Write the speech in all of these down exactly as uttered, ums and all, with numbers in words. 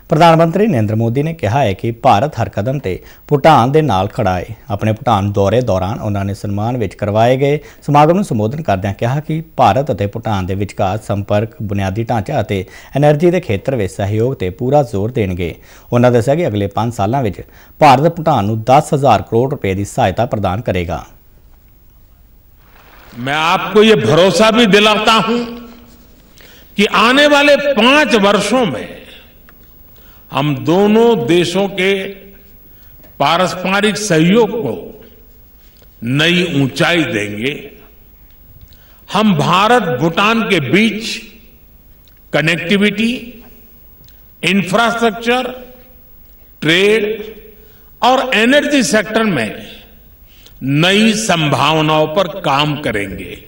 प्रधानमंत्री नरेंद्र मोदी ने कहा है कि भारत हर कदम ते भूटान दे नाल खड़ा है। अपने भूटान दौरे दौरान उन्होंने सन्मान विच करवाए गए समागम नूं संबोधन करदिआं कहा कि भारत अते भूटान दे विचकार संपर्क, बुनियादी ढांचा अते एनर्जी के खेत्र में सहयोग ते पूरा जोर देणगे। उन्होंने दस्सिआ कि अगले पांच सालों में भारत भूटान नूं दस हज़ार करोड़ रुपए की सहायता प्रदान करेगा। मैं आपको ये भरोसा भी दिलाता हूं कि आने वाले पांच वर्षों में हम दोनों देशों के पारस्परिक सहयोग को नई ऊंचाई देंगे। हम भारत भूटान के बीच कनेक्टिविटी, इंफ्रास्ट्रक्चर, ट्रेड और एनर्जी सेक्टर में नई संभावनाओं पर काम करेंगे।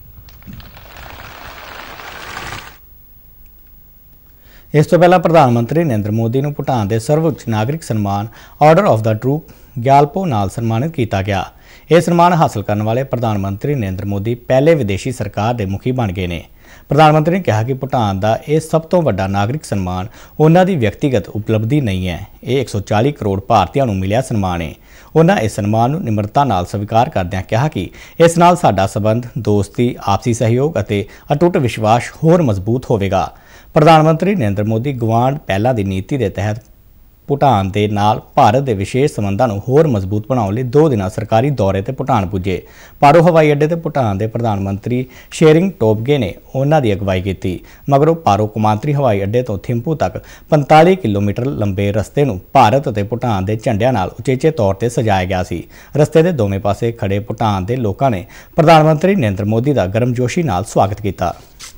इस तो पहला प्रधानमंत्री नरेंद्र मोदी को भूटान के सर्वोच्च नागरिक सम्मान order of the Druk Gyalpo नाल सन्मानित किया गया। यह सम्मान हासिल करने वाले प्रधानमंत्री नरेंद्र मोदी पहले विदेशी सरकार के मुखी बन गए हैं। प्रधानमंत्री ने कहा कि भूटान का यह सब तो वड्डा नागरिक सम्मान उन्हों की व्यक्तिगत उपलब्धि नहीं है, ये एक सौ चाली करोड़ भारतीयों को मिलिया सम्मान है। उन्होंने इस सम्मान को निमरता नाल स्वीकार करदिआं कहा कि इस नाल साडा संबंध, दोस्ती, आपसी सहयोग और अटुट विश्वास होर मजबूत होवेगा। प्रधानमंत्री नरेंद्र मोदी गवांढ पहला की नीति के तहत भूटान के नाल भारत के विशेष संबंधों को होर मजबूत बनाने लिए दो दिन सरकारी दौरे ते भूटान पुजे। पारो हवाई अड्डे ते भूटान के प्रधानमंत्री शेरिंग टोबगे ने उन्हों की अगवाई की। मगरों पारो कौमांतरी हवाई अड्डे तो थिंपू तक पैंताली किलोमीटर लंबे रस्ते को भारत और भूटान के झंडिਆਂ नाल उचेचे तौर पर सजाया गया सी। रस्ते के दोवें पासे खड़े भूटान के लोगों ने प्रधानमंत्री नरेंद्र मोदी का गर्मजोशी नाल स्वागत किया।